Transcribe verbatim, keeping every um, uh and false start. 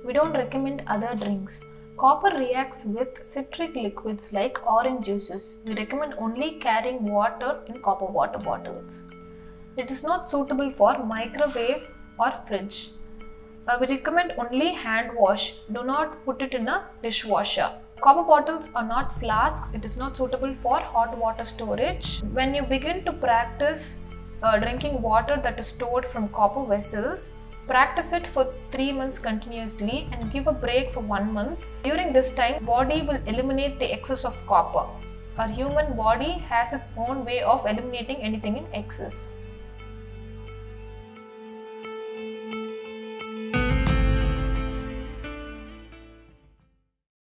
We don't recommend other drinks. Copper reacts with citric liquids like orange juices. We recommend only carrying water in copper water bottles. It is not suitable for microwave or fridge. Uh, we recommend only hand wash. Do not put it in a dishwasher. Copper bottles are not flasks. It is not suitable for hot water storage. When you begin to practice uh, drinking water that is stored from copper vessels, practice it for three months continuously and give a break for one month. During this time, body will eliminate the excess of copper. Our human body has its own way of eliminating anything in excess.